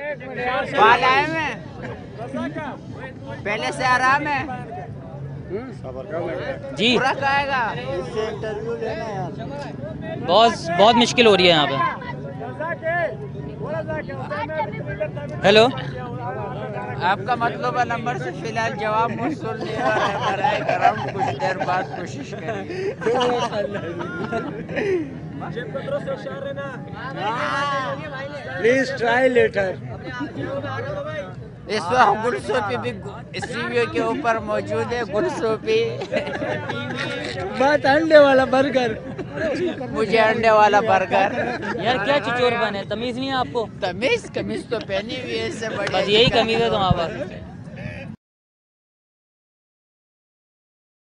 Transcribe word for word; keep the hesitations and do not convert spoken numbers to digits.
बाल आए में पहले से आराम है जी। पूरा आएगा। बहुत बहुत मुश्किल हो रही है यहाँ पे। हेलो, आपका मतलब है नंबर से फिलहाल जवाब मौसूल नहीं हो रहा है। बराए करम कुछ देर बाद कोशिश करेंगे। Please try later. इस वक्त गुलसोपी भी स्टीवियो के ऊपर मौजूद है। गुलसोपी बात अंडे वाला बर्गर। मुझे अंडे वाला बर्गर। यार क्या चिचोर बने, तमीज नहीं है आपको? तमीज कमीज तो पहनी हुई है, इससे बढ़िया बस यही कमीज है तुम्हारे पास।